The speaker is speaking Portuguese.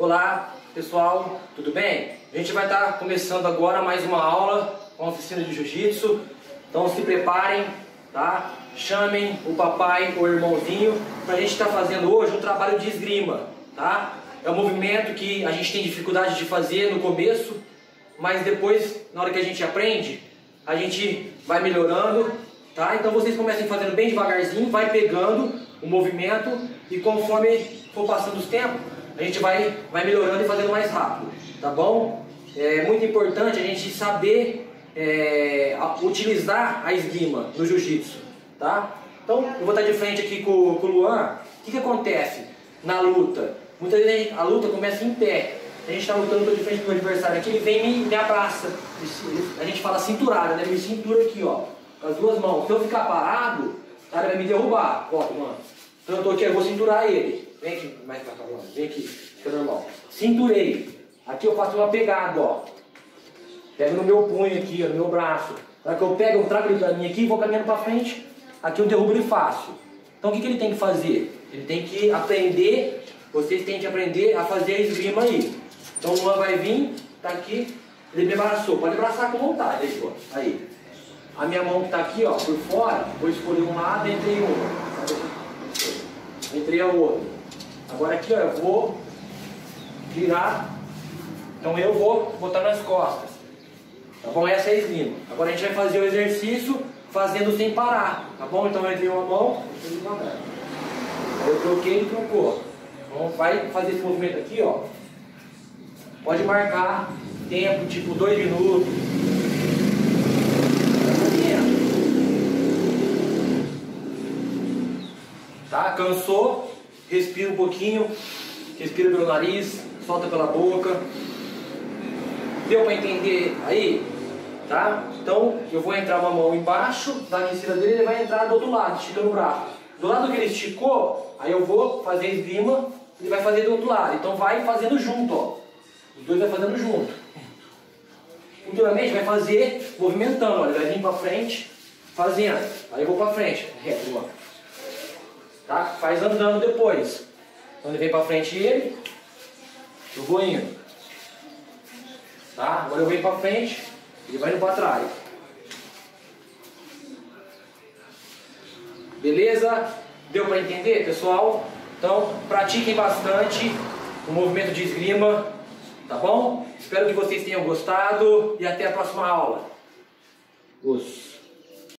Olá pessoal, tudo bem? A gente vai estar começando agora mais uma aula, uma oficina de jiu-jitsu. Então se preparem, tá? Chamem o papai ou o irmãozinho para a gente estar fazendo hoje um trabalho de esgrima, tá? É um movimento que a gente tem dificuldade de fazer no começo, mas depois, na hora que a gente aprende, a gente vai melhorando, tá? Então vocês comecem fazendo bem devagarzinho, vai pegando o movimento e conforme for passando os tempos, a gente vai melhorando e fazendo mais rápido, tá bom? É muito importante a gente saber utilizar a esgrima no jiu-jitsu, tá? Então eu vou estar de frente aqui com o Luan. O que acontece na luta? Muitas vezes a luta começa em pé. A gente está lutando, estou de frente do meu adversário aqui, ele vem e me abraça. A gente fala cinturada, né? Me cintura aqui, ó, com as duas mãos. Se eu ficar parado, o cara vai me derrubar. Ó, mano. Então eu tô aqui, eu vou cinturar ele. Vem aqui, mais pra cá, mano. Vem aqui, fica normal. Cinturei. Aqui eu faço uma pegada, ó. Pego no meu punho aqui, ó, no meu braço. Na hora que eu pego, eu trago ele pra mim aqui e vou caminhando pra frente. Aqui eu derrubo ele fácil. Então o que ele tem que fazer? Ele tem que aprender, vocês têm que aprender a fazer a esgrima aí. Então o Luan vai vir, tá aqui, ele me abraçou. Pode abraçar com vontade, aí, ó. Aí. A minha mão que tá aqui, ó, por fora, vou escolher um lado e entrei o outro. Entrei ao outro. Agora aqui, ó, eu vou girar. Então eu vou botar nas costas. Tá bom? Essa é a esgrima. Agora a gente vai fazer o exercício fazendo sem parar. Tá bom? Então eu entrei uma mão, aí eu troquei e trocou. Então vai fazer esse movimento aqui, ó. Pode marcar tempo, tipo 2 minutos. Tá? Cansou? Respira um pouquinho. Respira pelo nariz, solta pela boca. Deu para entender aí? Tá? Então eu vou entrar uma mão embaixo da aquecida dele, ele vai entrar do outro lado, esticando o braço. Do lado que ele esticou, aí eu vou fazer a esgrima, ele vai fazer do outro lado. Então vai fazendo junto, ó. Os dois vai fazendo junto. Futuramente vai fazer movimentando, ó. Ele vai vir para frente, fazendo. Aí eu vou para frente, reto, ó. Tá? Faz andando depois. Então ele vem para frente ele, eu vou indo. Tá? Agora eu venho para frente, ele vai indo para trás. Beleza? Deu para entender, pessoal? Então pratiquem bastante o movimento de esgrima, tá bom? Espero que vocês tenham gostado e até a próxima aula.